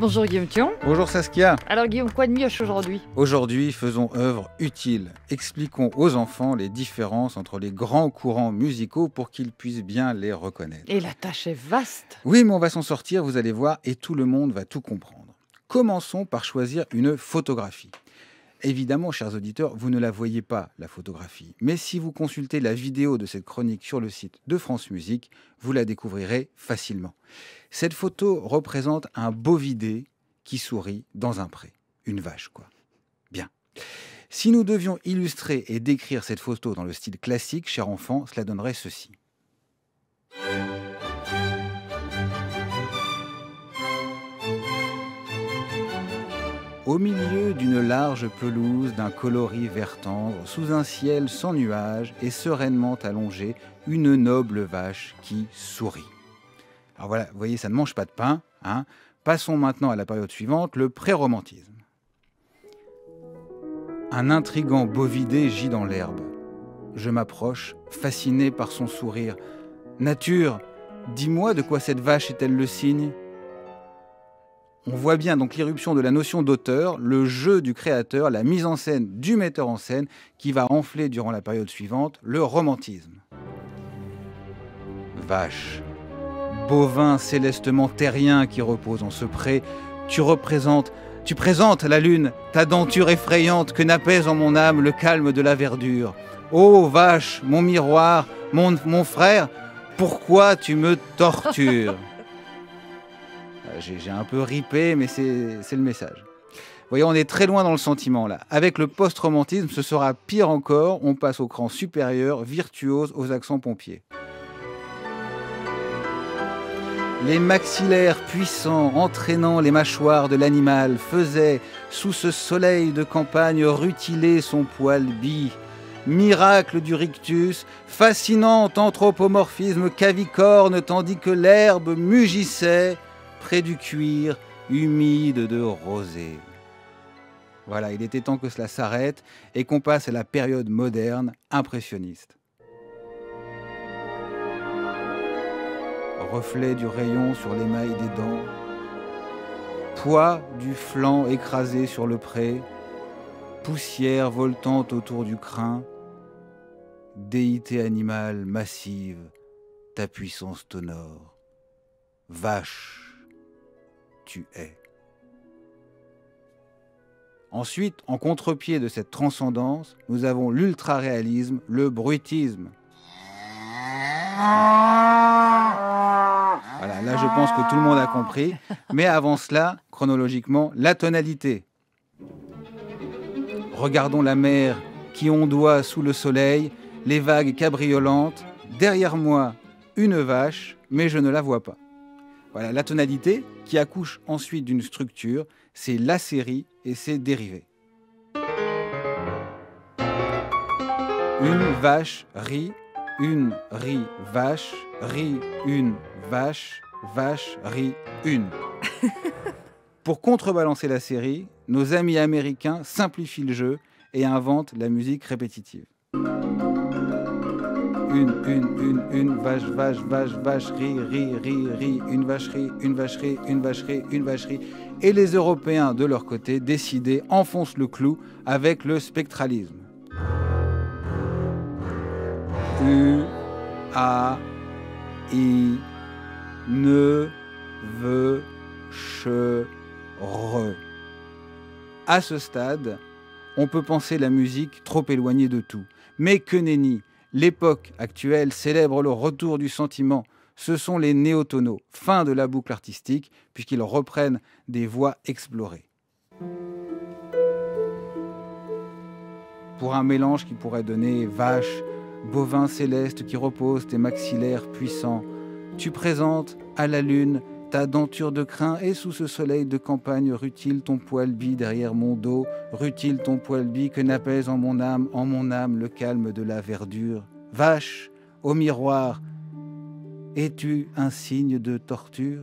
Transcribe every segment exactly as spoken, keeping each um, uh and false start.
Bonjour Guillaume Thion. Bonjour Saskia. Alors Guillaume, quoi de mioche aujourd'hui? Aujourd'hui, faisons œuvre utile. Expliquons aux enfants les différences entre les grands courants musicaux pour qu'ils puissent bien les reconnaître. Et la tâche est vaste. Oui, mais on va s'en sortir, vous allez voir, et tout le monde va tout comprendre. Commençons par choisir une photographie. Évidemment, chers auditeurs, vous ne la voyez pas, la photographie. Mais si vous consultez la vidéo de cette chronique sur le site de France Musique, vous la découvrirez facilement. Cette photo représente un bovidé qui sourit dans un pré. Une vache, quoi. Bien. Si nous devions illustrer et décrire cette photo dans le style classique, cher enfant, cela donnerait ceci. Au milieu d'une large pelouse d'un coloris vert tendre, sous un ciel sans nuages et sereinement allongée, une noble vache qui sourit. Alors voilà, vous voyez, ça ne mange pas de pain. Hein. Passons maintenant à la période suivante, le pré-romantisme. Un intrigant bovidé gît dans l'herbe. Je m'approche, fasciné par son sourire. Nature, dis-moi de quoi cette vache est-elle le signe ? On voit bien donc l'irruption de la notion d'auteur, le jeu du créateur, la mise en scène du metteur en scène qui va enfler durant la période suivante le romantisme. Vache, bovin célestement terrien qui repose en ce pré, tu représentes, tu présentes la lune, ta denture effrayante que n'apaise en mon âme le calme de la verdure. Ô vache, mon miroir, mon, mon frère, pourquoi tu me tortures ? J'ai un peu ripé, mais c'est le message. Vous voyez, on est très loin dans le sentiment, là. Avec le post-romantisme, ce sera pire encore. On passe au cran supérieur, virtuose aux accents pompiers. Les maxillaires puissants, entraînant les mâchoires de l'animal, faisaient, sous ce soleil de campagne, rutiler son poil bi. Miracle du rictus, fascinant anthropomorphisme cavicorne, tandis que l'herbe mugissait près du cuir, humide de rosée. Voilà, il était temps que cela s'arrête et qu'on passe à la période moderne, impressionniste. Reflet du rayon sur l'émail des dents, poids du flanc écrasé sur le pré, poussière voltant autour du crin, déité animale massive, ta puissance t'honore. Vache, tu es. Ensuite, en contre-pied de cette transcendance, nous avons l'ultra-réalisme, le bruitisme. Voilà, là je pense que tout le monde a compris. Mais avant cela, chronologiquement, la tonalité. Regardons la mer qui ondoie sous le soleil, les vagues cabriolantes. Derrière moi, une vache, mais je ne la vois pas. Voilà, la tonalité qui accouche ensuite d'une structure, c'est la série et ses dérivés. Une vache rit, une rit vache, rit une vache, vache rit une. Pour contrebalancer la série, nos amis américains simplifient le jeu et inventent la musique répétitive. Une, une, une, une, vache, vache, vache, vache, ri, ri, ri, ri, une vacherie, une vacherie, une vacherie, une vacherie. Et les Européens, de leur côté, décidés, enfoncent le clou avec le spectralisme. U, A, I, ne, ve, che, re. À ce stade, on peut penser la musique trop éloignée de tout. Mais que nenni! L'époque actuelle célèbre le retour du sentiment. Ce sont les néotonaux, fin de la boucle artistique, puisqu'ils reprennent des voix explorées. Pour un mélange qui pourrait donner vache, bovin céleste qui repose tes maxillaires puissants, tu présentes à la lune ta denture de crin et sous ce soleil de campagne rutile ton poil bi derrière mon dos, rutile ton poil bi que n'apaise en mon âme, en mon âme le calme de la verdure. Vache, au miroir, es-tu un signe de torture ?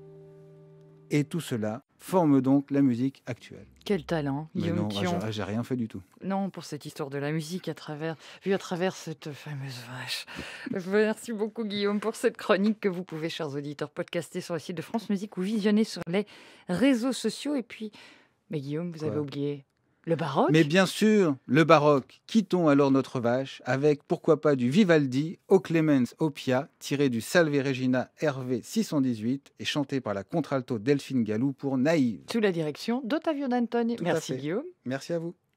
Et tout cela forment donc la musique actuelle. Quel talent, Mais Guillaume non, Thion. j'ai j'ai rien fait du tout. Non, pour cette histoire de la musique à travers, vue à travers cette fameuse vache. Merci beaucoup, Guillaume, pour cette chronique que vous pouvez, chers auditeurs, podcaster sur le site de France Musique ou visionner sur les réseaux sociaux. Et puis, mais Guillaume, vous Quoi? avez oublié le baroque. Mais bien sûr, le baroque. Quittons alors notre vache avec, pourquoi pas, du Vivaldi, O Clemens Opia, tiré du Salve Regina R V six cent dix-huit et chanté par la contralto Delphine Gallou pour Naïve. Sous la direction d'Ottavio Dantoni. Tout à Merci, fait. Guillaume. Merci à vous.